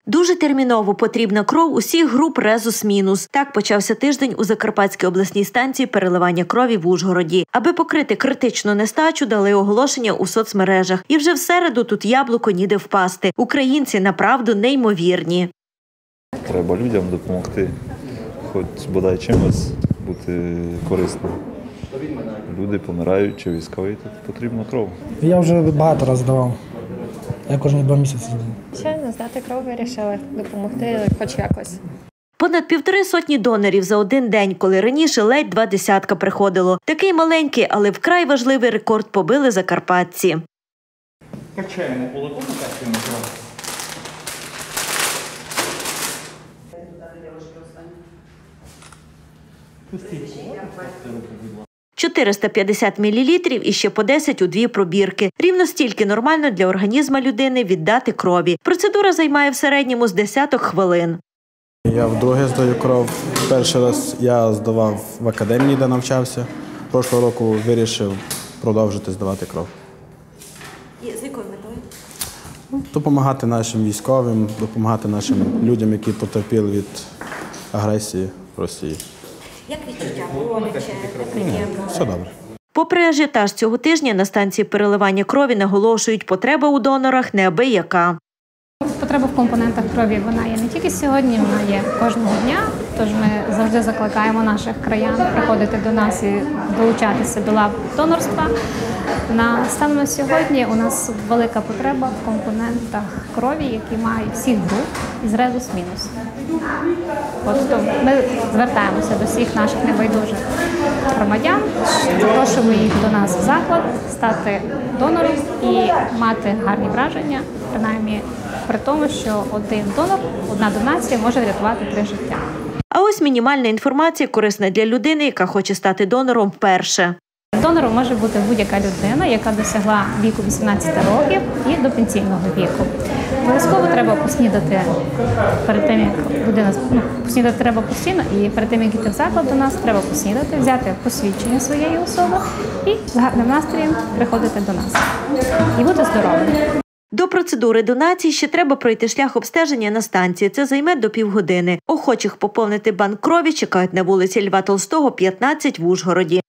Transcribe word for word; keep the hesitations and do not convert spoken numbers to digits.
Дуже терміново потрібна кров усіх груп резус-мінус. Так почався тиждень у Закарпатській обласній станції переливання крові в Ужгороді. Аби покрити критичну нестачу, дали оголошення у соцмережах. І вже в середу тут яблуко ніде впасти. Українці направду неймовірні. Треба людям допомогти, хоч бодай чимось бути корисним. Люди помирають чи військові, тут потрібна кров. Я вже багато разів давав. Я кожні два місяці. Щойно здати кров вирішили допомогти хоч якось. Понад півтори сотні донорів за один день, коли раніше ледь два десятка приходило. Такий маленький, але вкрай важливий рекорд побили закарпатці. Качаємо кулаком, качаємо кров. чотириста п'ятдесят мілілітрів і ще по десять у дві пробірки. Рівно стільки нормально для організму людини віддати крові. Процедура займає в середньому з десяток хвилин. Я вдруге здаю кров. Перший раз я здавав в академії, де навчався. Прошлого року вирішив продовжити здавати кров. І з якою метою? Допомагати нашим військовим, допомагати нашим людям, які потерпіли від агресії Росії. Як відчуття? Боляче, неприємно? Все добре. Попри ажіотаж цього тижня, на станції переливання крові наголошують, потреба у донорах неабияка. Потреба в компонентах крові, вона є не тільки сьогодні, вона є кожного дня. Тож ми завжди закликаємо наших краян приходити до нас і долучатися до лав донорства. На станом на сьогодні у нас велика потреба в компонентах крові, які мають всіх груп із резус-мінус. Тобто ми звертаємося до всіх наших небайдужих громадян, запрошуємо їх до нас в заклад, стати донором і мати гарні враження, принаймні при тому, що один донор, одна донація може врятувати три життя. А ось мінімальна інформація корисна для людини, яка хоче стати донором вперше. Донором може бути будь-яка людина, яка досягла віку вісімнадцяти років і до пенсійного віку. Обов'язково треба поснідати перед тим, як людина, ну, поснідати треба постійно, і перед тим, як йти в заклад до нас, треба поснідати, взяти посвідчення своєї особи і з гарним настроєм приходити до нас. І бути здоровим. До процедури донації ще треба пройти шлях обстеження на станції. Це займе до півгодини. Охочих поповнити банк крові чекають на вулиці Льва Толстого, п'ятнадцять в Ужгороді.